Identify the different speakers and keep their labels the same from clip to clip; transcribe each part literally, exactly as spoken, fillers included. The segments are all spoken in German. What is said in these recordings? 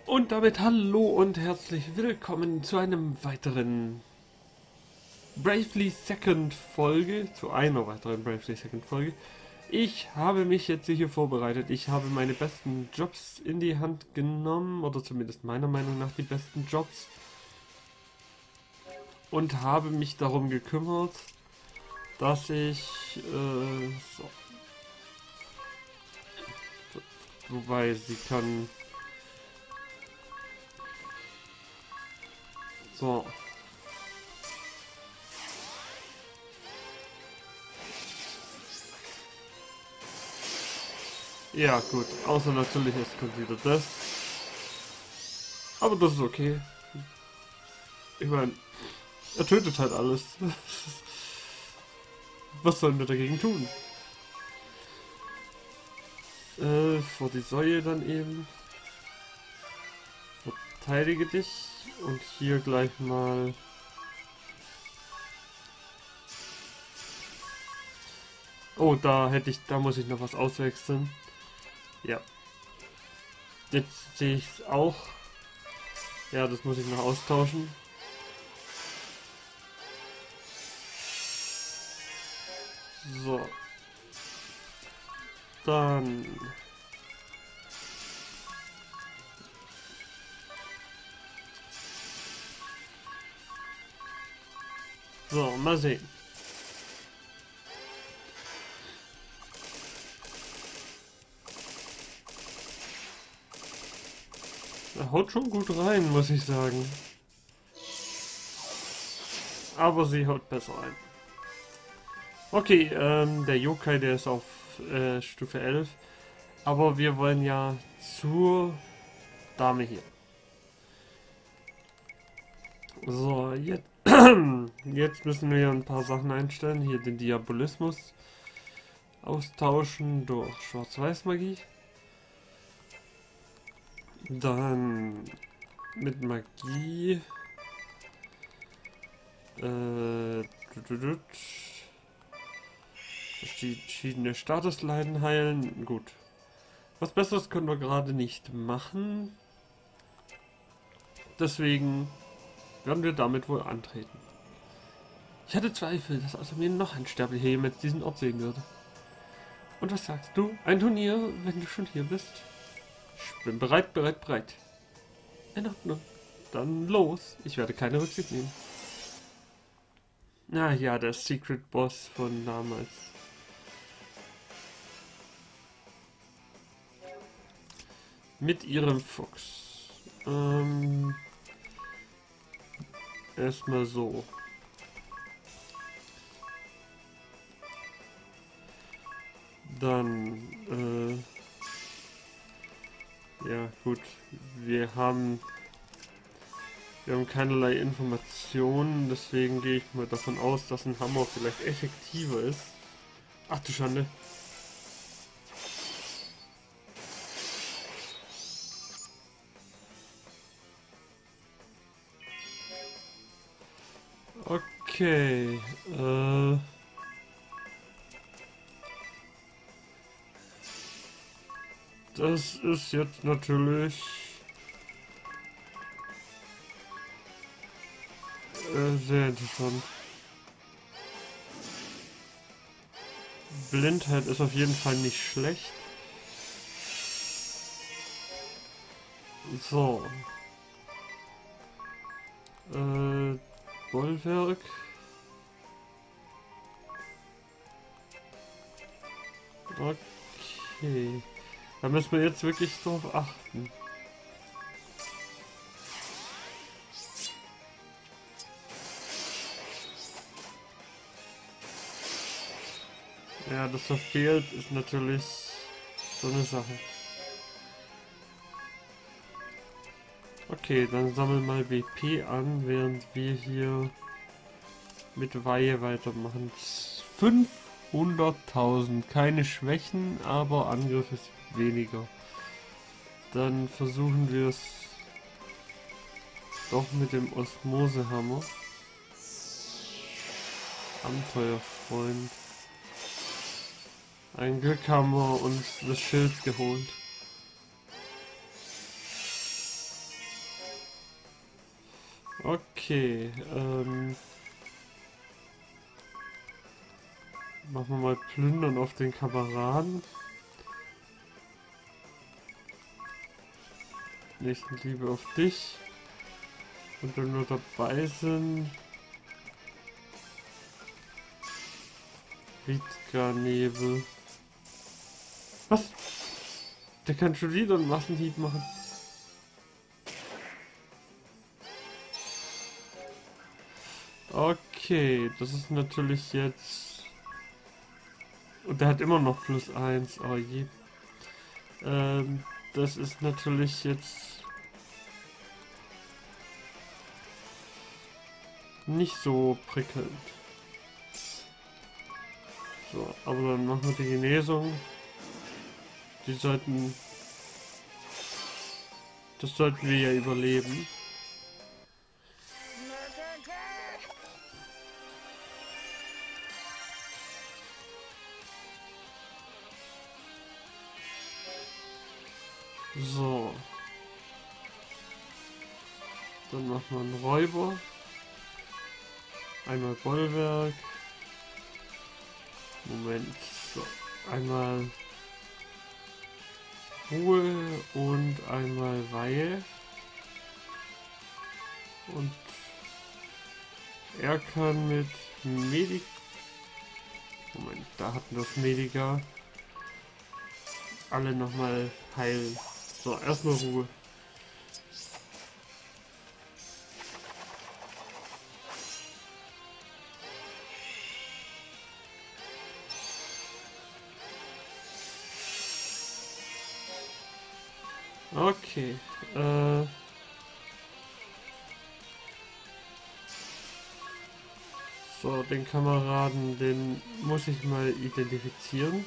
Speaker 1: Und damit hallo und herzlich willkommen zu einem weiteren Bravely Second Folge, zu einer weiteren Bravely Second Folge. Ich habe mich jetzt hier vorbereitet, ich habe meine besten Jobs in die Hand genommen, oder zumindest meiner Meinung nach die besten Jobs. Und habe mich darum gekümmert, dass ich, äh, so. Wobei sie kann... So. Ja, gut. Außer natürlich, es kommt wieder das. Aber das ist okay. Ich meine, er tötet halt alles. Was sollen wir dagegen tun? Äh, vor die Säule dann eben. Verteidige dich. Und hier gleich mal... Oh, da hätte ich, da muss ich noch was auswechseln. Ja. Jetzt sehe ich es auch. Ja, das muss ich noch austauschen. So. Dann... So, mal sehen. Er haut schon gut rein, muss ich sagen. Aber sie haut besser ein. Okay, ähm, der Yokai, der ist auf äh, Stufe elf. Aber wir wollen ja zur Dame hier. So, jetzt, jetzt müssen wir ein paar Sachen einstellen. Hier den Diabolismus austauschen durch Schwarz-Weiß-Magie. Dann mit Magie. Äh, verschiedene Statusleiden heilen. Gut. Was Besseres können wir gerade nicht machen. Deswegen werden wir damit wohl antreten. Ich hatte Zweifel, dass außer mir noch ein Sterblicher jemals diesen Ort sehen würde. Und was sagst du? Ein Turnier, wenn du schon hier bist? Ich bin bereit, bereit, bereit. In Ordnung. Dann los. Ich werde keine Rücksicht nehmen. Na ja, der Secret Boss von damals. Mit ihrem Fuchs. Ähm, erstmal so. Dann, äh, ja gut, wir haben, wir haben keinerlei Informationen, deswegen gehe ich mal davon aus, dass ein Hammer vielleicht effektiver ist. Ach du Schande. Okay, äh... das ist jetzt natürlich äh, sehr interessant. Blindheit ist auf jeden Fall nicht schlecht. So. Äh, Bollwerk. Okay. Da müssen wir jetzt wirklich drauf achten. Ja, das verfehlt ist natürlich so eine Sache. Okay, dann sammeln mal B P an, während wir hier mit Weihe weitermachen. fünfhunderttausend, keine Schwächen, aber Angriff ist weniger. Dann versuchen wir es doch mit dem Osmosehammer. Abenteuerfreund. Ein Glück haben wir uns das Schild geholt. Okay, ähm... machen wir mal Plündern auf den Kameraden. Nächstenliebe auf dich. Und wenn wir dabei sind... Ritka-Nebel. Was? Der kann schon wieder einen Massenhieb machen. Okay, das ist natürlich jetzt... Und der hat immer noch plus eins. Oh je. Ähm, das ist natürlich jetzt... nicht so prickelnd. So, aber dann machen wir die Genesung. Die sollten... Das sollten wir ja überleben. So. Dann machen wir einen Räuber. Einmal Bollwerk. Moment. So. Einmal Ruhe und einmal Weihe. Und er kann mit Medik... Moment, da hatten wir das Medica. Alle nochmal heilen. So, erstmal Ruhe. Okay. Äh so, den Kameraden, den muss ich mal identifizieren.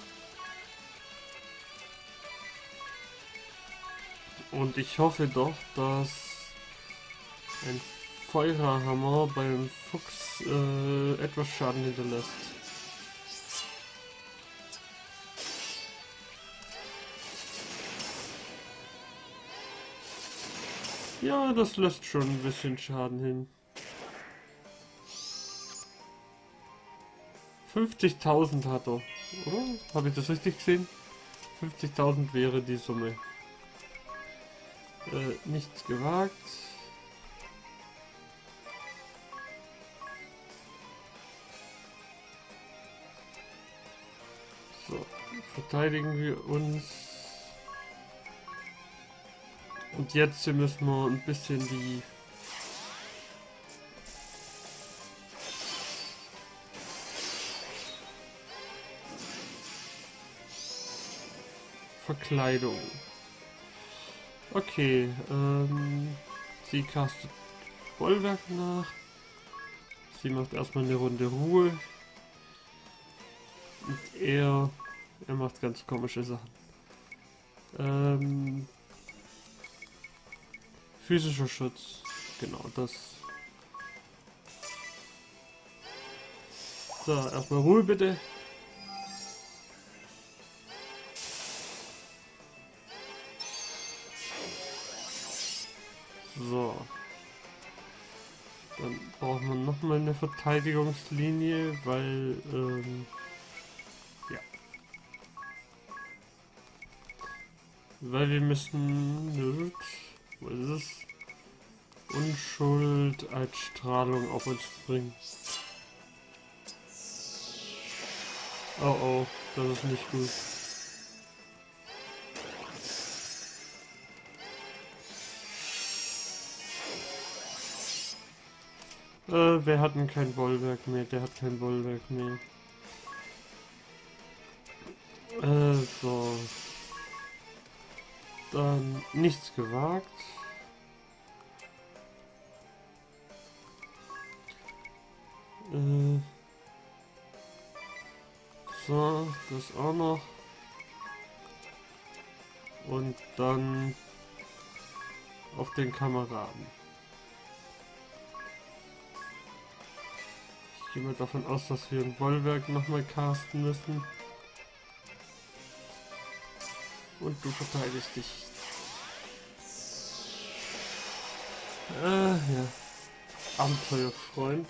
Speaker 1: Und ich hoffe doch, dass ein Feuerhammer beim Fuchs äh, etwas Schaden hinterlässt. Ja, das lässt schon ein bisschen Schaden hin. fünfzigtausend hat er, oder? Habe ich das richtig gesehen? fünfzigtausend wäre die Summe. Äh, nichts gewagt. So, verteidigen wir uns. Und jetzt müssen wir ein bisschen die Verkleidung. Okay, ähm, sie castet Bollwerk nach. Sie macht erstmal eine Runde Ruhe. Und er, er macht ganz komische Sachen. Ähm, physischer Schutz, genau das. So, erstmal Ruhe bitte. So. Dann brauchen wir nochmal eine Verteidigungslinie, weil, ähm, ja. Weil wir müssen, wo ist es? Unschuld als Strahlung auf uns bringen. Oh oh, das ist nicht gut. Äh, wer hat denn kein Bollwerk mehr? Der hat kein Bollwerk mehr. Äh, so. Dann nichts gewagt. Äh. So, das auch noch. Und dann auf den Kameraden. Ich gehe mal davon aus, dass wir ein Bollwerk nochmal casten müssen. Und du verteidigst dich. Ah, ja. Abenteuerfreund.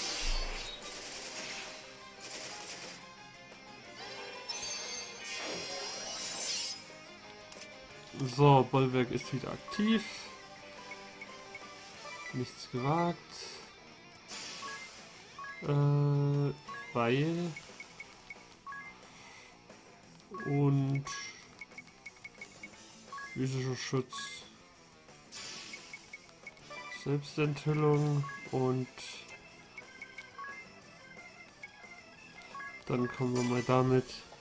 Speaker 1: So, Bollwerk ist wieder aktiv. Nichts gewagt. Äh, weil... Und... physischer Schutz. Selbstenthüllung und... Dann kommen wir mal damit.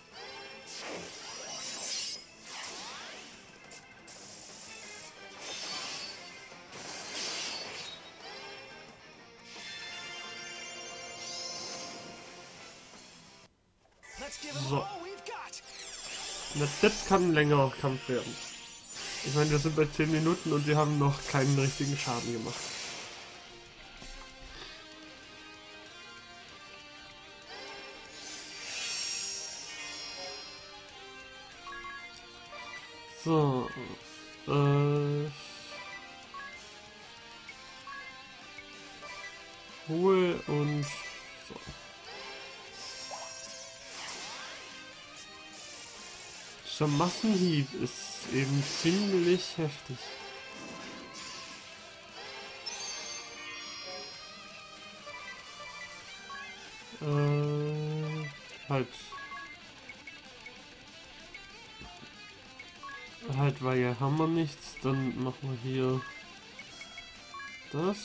Speaker 1: So. Na, das kann ein längerer Kampf werden. Ich meine, wir sind bei zehn Minuten und wir haben noch keinen richtigen Schaden gemacht. So. Äh. Ruhe und so. Dieser Massenhieb ist eben ziemlich heftig. Äh, halt. Halt, weil ja haben wir nichts, dann machen wir hier das.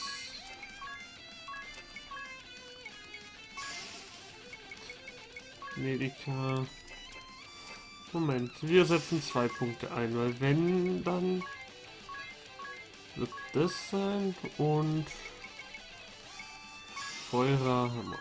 Speaker 1: Medica. Moment, wir setzen zwei Punkte ein, weil wenn, dann wird das sein und Feuerhammer.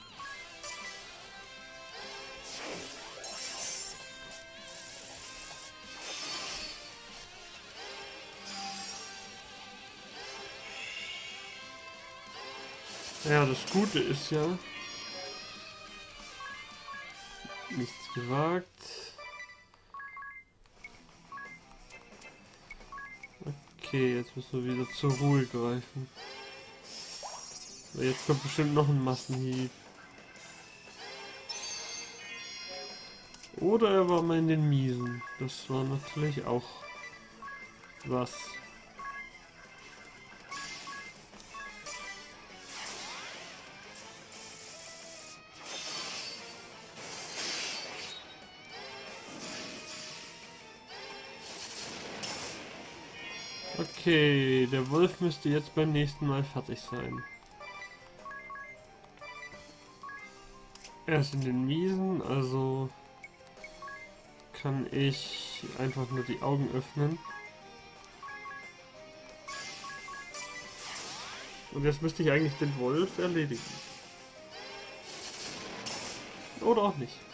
Speaker 1: Ja, das Gute ist ja, nichts gewagt. Okay, jetzt müssen wir wieder zur Ruhe greifen. Jetzt kommt bestimmt noch ein Massenhieb. Oder er war mal in den Miesen. Das war natürlich auch was. Okay, der Wolf müsste jetzt beim nächsten Mal fertig sein. Er ist in den Miesen, also kann ich einfach nur die Augen öffnen. Und jetzt müsste ich eigentlich den Wolf erledigen. Oder auch nicht.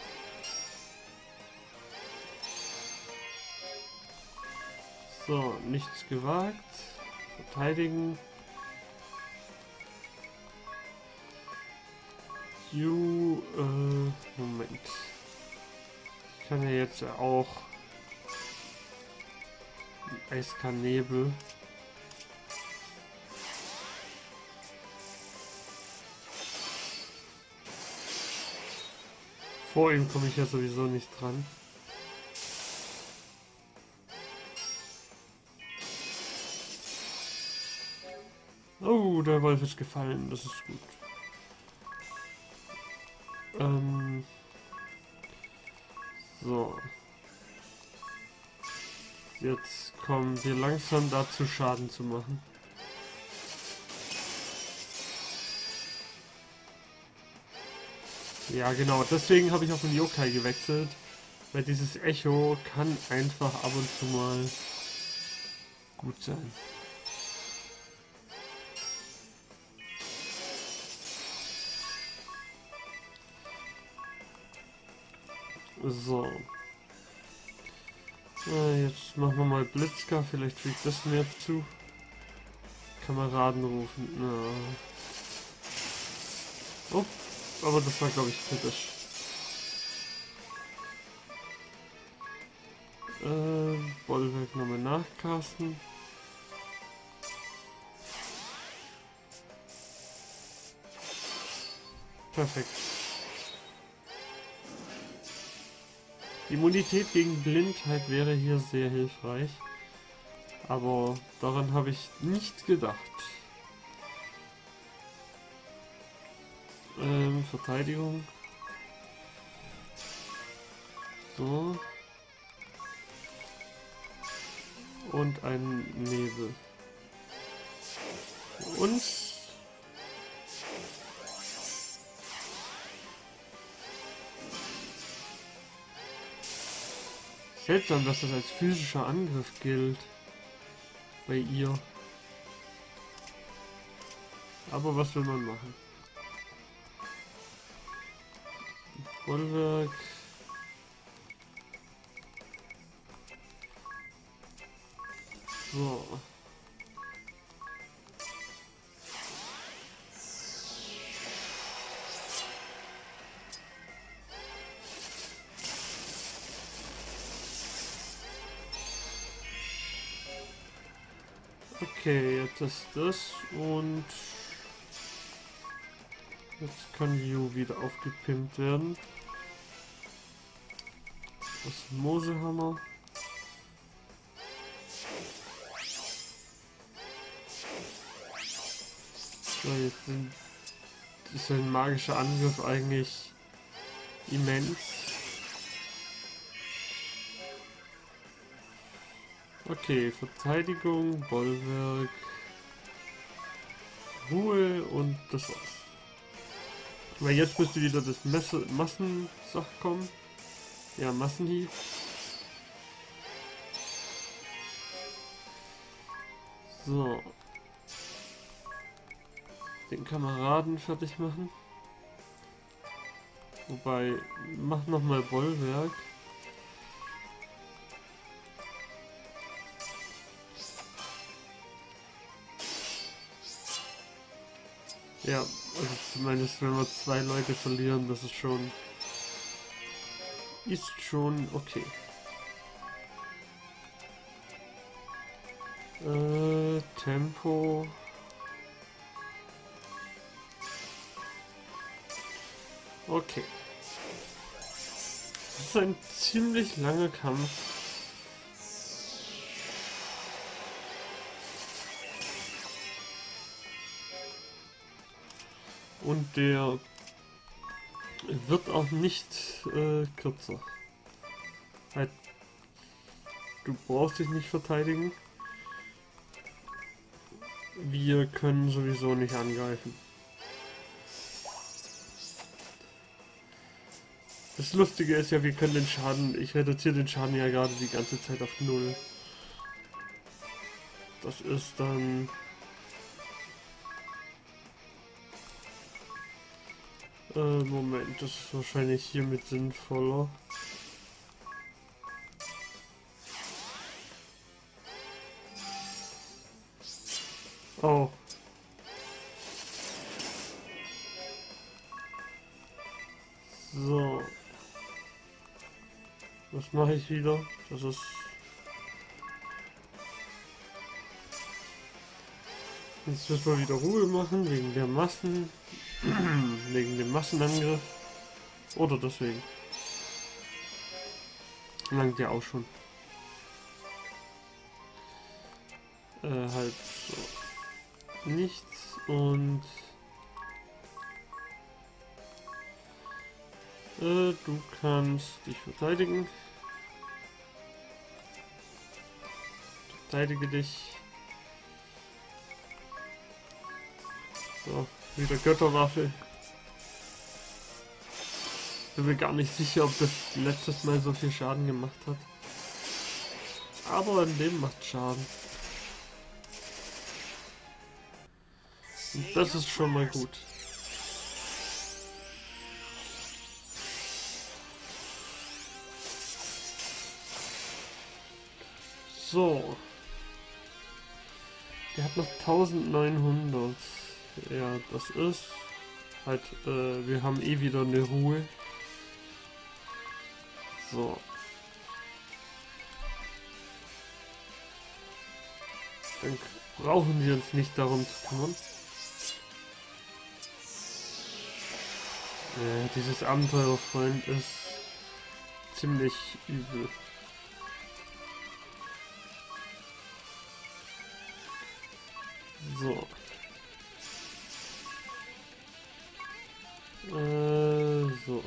Speaker 1: So, nichts gewagt. Verteidigen. You, äh, Moment. Ich kann ja jetzt auch Eiskanebel. Vor ihm komme ich ja sowieso nicht dran. Oh, der Wolf ist gefallen, das ist gut. Ähm, so. Jetzt kommen wir langsam dazu, Schaden zu machen. Ja, genau, deswegen habe ich auf den Yokai gewechselt. Weil dieses Echo kann einfach ab und zu mal gut sein. So. Na, jetzt machen wir mal Blitzka, vielleicht fügt das mehr zu. Kameraden rufen. Na. Oh, aber das war, glaube ich, kritisch. Äh, Bollwerk nochmal nachcasten. Perfekt. Die Immunität gegen Blindheit wäre hier sehr hilfreich. Aber daran habe ich nicht gedacht. Ähm, Verteidigung. So. Und ein Nebel. Für uns. Seltsam, dass das als physischer Angriff gilt. Bei ihr. Aber was will man machen? Bollwerk. So. Okay, jetzt ist das und jetzt kann Yu wieder aufgepimpt werden. Das Mosehammer. So, jetzt sind, ist ein magischer Angriff eigentlich immens. Okay, Verteidigung, Bollwerk, Ruhe und das war's. Weil jetzt müsste wieder das Messe Massensach kommen. Ja, Massenhieb. So. Den Kameraden fertig machen. Wobei, mach nochmal Bollwerk. Ja, also zumindest wenn wir zwei Leute verlieren, das ist schon... Ist schon okay. Äh, Tempo... Okay. Das ist ein ziemlich langer Kampf. Und der wird auch nicht äh, kürzer. Halt, du brauchst dich nicht verteidigen. Wir können sowieso nicht angreifen. Das Lustige ist ja, wir können den Schaden, ich reduziere den Schaden ja gerade die ganze Zeit auf null. Das ist dann... Äh, Moment, das ist wahrscheinlich hiermit sinnvoller. Oh. So. Was mache ich wieder? Das ist... Jetzt müssen wir wieder Ruhe machen, wegen der Massen... wegen dem Massenangriff. Oder deswegen. Langt ja auch schon. Äh, halt so. Nichts und... Äh, du kannst dich verteidigen. Verteidige dich. So, wieder Götterwaffe. Bin mir gar nicht sicher, ob das letztes Mal so viel Schaden gemacht hat. Aber in dem macht Schaden. Und das ist schon mal gut. So. Der hat noch eintausendneunhundert. Ja, das ist halt, äh, wir haben eh wieder eine Ruhe. So. Dann brauchen wir uns nicht darum zu kümmern. Äh, dieses Abenteuerfreund ist ziemlich übel. So. Äh, so.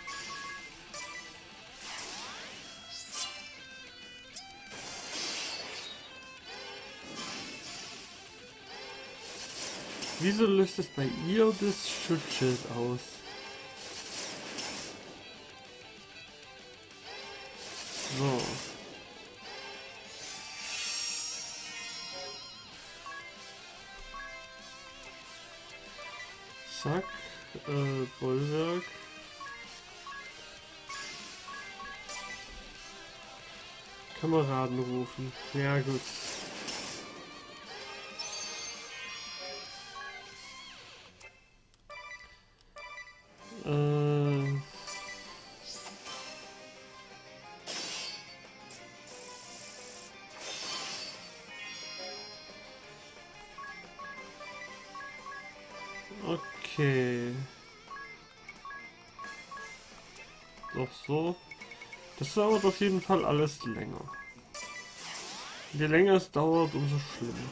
Speaker 1: Wieso löst es bei ihr das Schutzschild aus? So. Zack. Äh, Bollwerk. Kameraden rufen. Ja gut. Äh... Okay. Doch so. Das dauert auf jeden Fall alles länger. Je länger es dauert, umso schlimmer.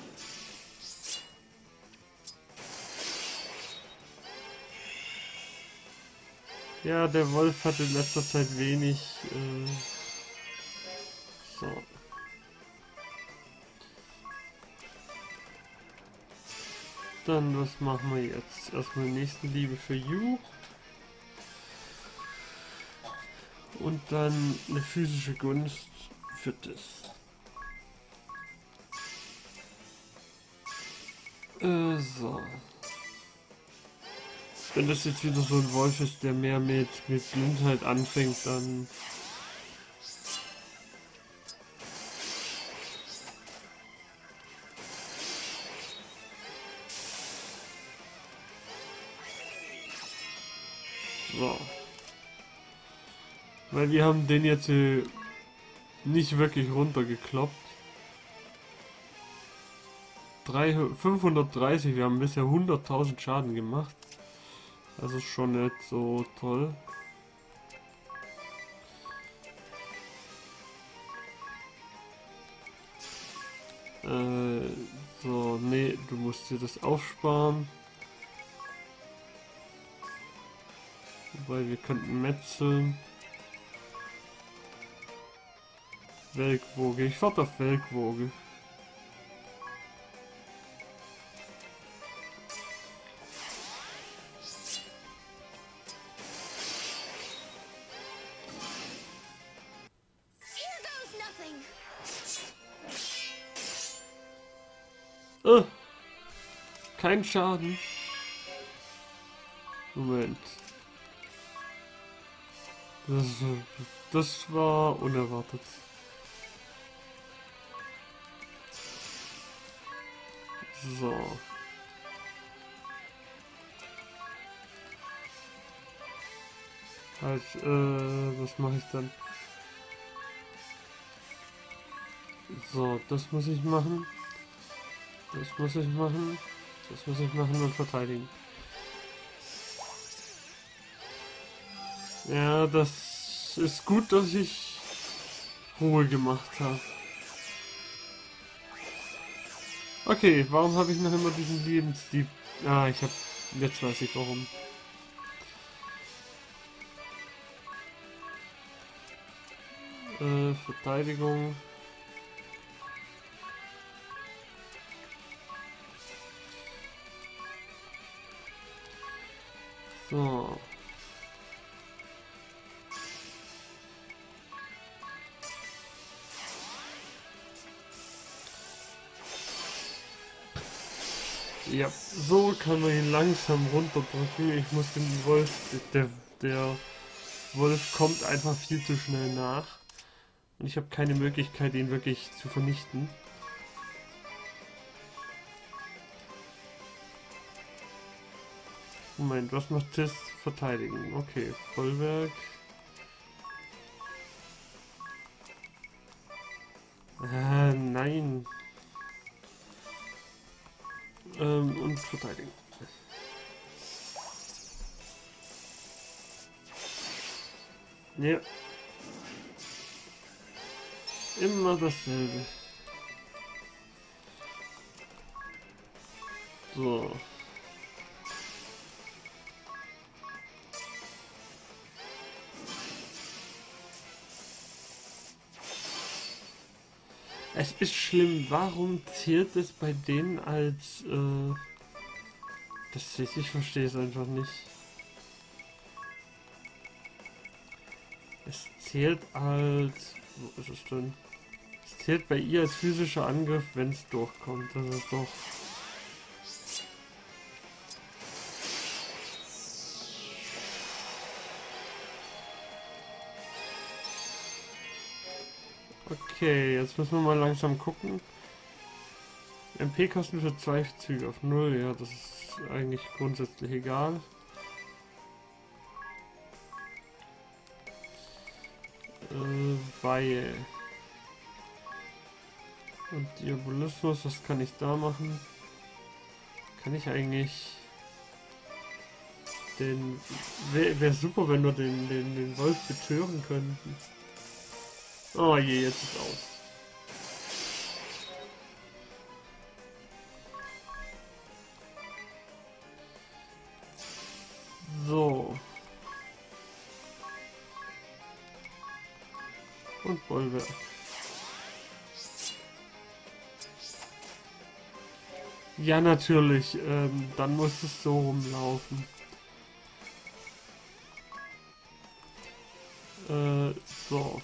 Speaker 1: Ja, der Wolf hat in letzter Zeit wenig... Äh so. Dann, was machen wir jetzt? Erstmal Nächstenliebe für You. Und dann eine physische Gunst für das. Äh, so. Wenn das jetzt wieder so ein Wolf ist, der mehr mit, mit Blindheit anfängt, dann... So. Weil wir haben den jetzt äh, nicht wirklich runtergekloppt. fünfhundertdreißig, wir haben bisher hunderttausend Schaden gemacht. Also schon nicht so toll. Äh, so, nee, du musst dir das aufsparen. Wobei wir könnten metzeln. Welkwoge, ich warte auf Welkwoge. Oh, kein Schaden. Moment. Das, das war unerwartet. So. Halt, äh, was mache ich dann? So, das muss ich machen. Das muss ich machen. Das muss ich machen und verteidigen. Ja, das ist gut, dass ich Ruhe gemacht habe. Okay, warum habe ich noch immer diesen Lebensdieb? Ah, ich habe... Jetzt weiß ich warum. Äh, Verteidigung. So. Ja, so kann man ihn langsam runterdrücken. Ich muss den Wolf, der, der Wolf kommt einfach viel zu schnell nach. Und ich habe keine Möglichkeit, ihn wirklich zu vernichten. Moment, was macht das? Verteidigen. Okay, Bollwerk. Ah, nein. Ähm, und verteidigen. Ja. Immer dasselbe. So. Es ist schlimm. Warum zählt es bei denen als... Äh, das ich, ich verstehe es einfach nicht. Es zählt als... Wo ist es denn? Es zählt bei ihr als physischer Angriff, wenn es durchkommt. Das ist doch... Okay, jetzt müssen wir mal langsam gucken. M P kosten für zwei Züge auf null, ja, das ist eigentlich grundsätzlich egal. Äh, weil... Und Diabolismus, was kann ich da machen? Kann ich eigentlich... Den... Wäre wär super, wenn wir den, den, den Wolf betören könnten. Oh je, jetzt ist aus. So. Und Bollwerk. Ja, natürlich. Ähm, dann muss es so rumlaufen. Äh, so.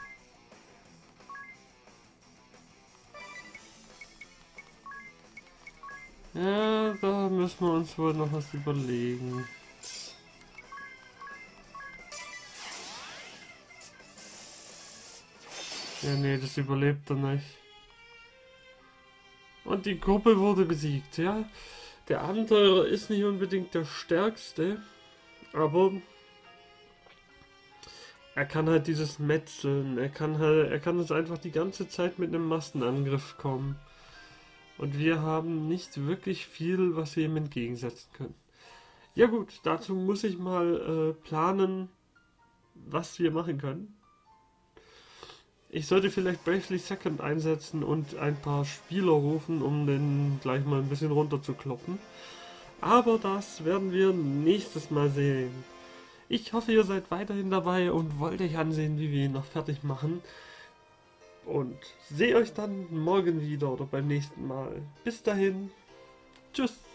Speaker 1: Ja, da müssen wir uns wohl noch was überlegen. Ja, nee, das überlebt er nicht. Und die Gruppe wurde besiegt, ja. Der Abenteurer ist nicht unbedingt der Stärkste, aber er kann halt dieses Metzeln, er kann halt, er kann es einfach die ganze Zeit mit einem Massenangriff kommen. Und wir haben nicht wirklich viel, was wir ihm entgegensetzen können. Ja gut, dazu muss ich mal äh, planen, was wir machen können. Ich sollte vielleicht Bravely Second einsetzen und ein paar Spieler rufen, um den gleich mal ein bisschen runter zu kloppen. Aber das werden wir nächstes Mal sehen. Ich hoffe, ihr seid weiterhin dabei und wollt euch ansehen, wie wir ihn noch fertig machen. Und sehe euch dann morgen wieder oder beim nächsten Mal. Bis dahin. Tschüss.